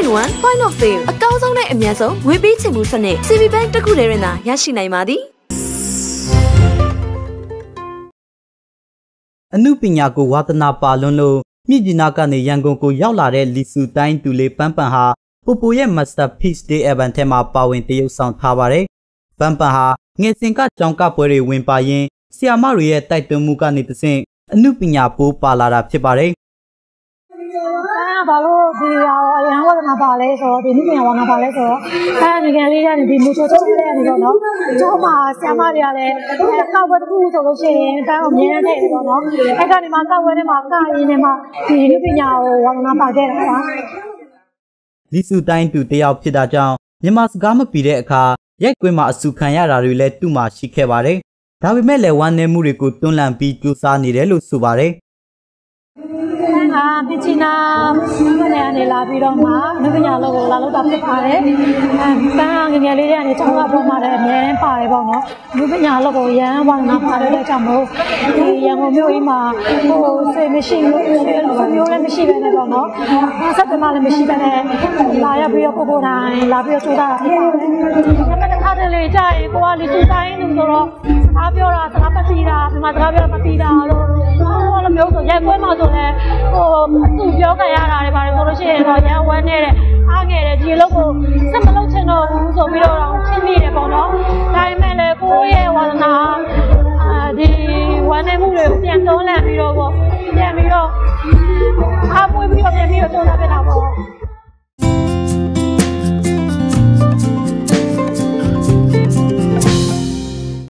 2-in-1 point of sale အကောင်းဆုံးနဲ့အမြတ်ဆုံးငွေပေးချေမှုစနစ် CB Bank တစ်ခုတည်းရင်သာရရှိနိုင်ပါသည်အနုပညာကိုဝါသနာပါလွန်းလို့မြစ်ကြီးနားကနေရန်ကုန်ကိုရောက်လာတဲ့လီဆူတိုင်းတူလေးပန်းပန်ဟာပိုပိုရဲ့ Masterpiece Day Event ထဲမှာပါဝင်တရုပ်ဆောင်ထားပါတယ်။ပန်းပန်ဟာငယ်စဉ်ကကြောင်ကပွဲတွေဝင်ပါရင်ဆီယာမတွေရဲ့တိုက်တွန်းမှုကနေတဆင့်အနုပညာပိုးပါလာတာဖြစ်ပါတယ်။ဘာလို့ဒီအရန်ဝါသနာပါလဲဆိုတော့ဒီနုပညာဝါသနာပါလဲဆိုတော့ငယ်လေးကနေဒီမူချိုချိုလေးနေတော့နော်ကျောင်းမှာဆရာမတွေကလည်းကောက်ပွဲတစ်ခုဆိုလို့ရှိရင်တန်းကိုမြင်နေတယ်ပေါ့နော်အဲ့ကနေမှကောက်ပွဲထဲမှာကရင်းနဲ့မှဒီနုပညာကိုဝါသနာပါခဲ့တာပါလီဆူတိုင်းတူတယောက်ဖြစ်တာကြောင့်မြန်မာစကားမပီတဲ့အခါရိုက်ကွင်းမှာအဆူခံရတာတွေလည်းသူ့မှာရှိခဲ့ပါတယ်။ဒါပေမဲ့လည်းဝမ်းနည်းမှုတွေကိုတွန်းလှန်ပြီးကြိုးစားနေတယ်လို့ဆိုပါတယ်။ပင်ချီနာကနေလာပြီးတော့မှနုပညာလောကလာလို့တာဖြစ်ပါတယ်။ပန်းငငယ်လေးတွေကနေကျောင်းကပေါ်မှာလည်းအများကြီးပါတယ်ပေါ့နော်။နုပညာလောကရန်ဝါသနာပါတယ်တဲ့ကြောင့်မို့ဒီရန်ကုန်မြို့ကြီးမှာစိတ်မရှိလို့မျိုးလည်းမရှိပဲနဲ့ပေါ့နော်။ဆက်တမလည်းမရှိပဲနဲ့လာရပြီးတော့ပို့တိုင်းလာပြီးတော့စူးစမ်းတာဖြစ်ပါတယ်။ဒါပေမဲ့တစ်ခါတလေကြာရင်ကိုကလီစူတိုင်းလို့ဆိုတော့အားပြောတာစကားမသိတာဒီမှာစကားပြောမသိတာလို့လိုမျိုးဆိုရက်ကွဲမှာဆိုလည်းသူပြောကြရတာတွေပါတယ်ဆိုလို့ရှိရင်တော့ရန်ဝမ်းနေတဲ့အားငယ်တဲ့ဒီအလုပ်ကိုစက်မလုပ်ချင်တော့ဘူးဆိုပြီးတော့ဖြစ်နေတယ်ပေါ့နော်ဒါပေမဲ့လည်းကိုယ့်ရဲ့ဝါသနာဒီဝမ်းနေမှုတွေကိုပြန်တွန်းလှန်ပြီးတော့ပေါ့ပြန်ပြီးတော့အားပွေးပြီးတော့ပြန်ပြီးတော့တွန်းလှန်ပြတာပေါ့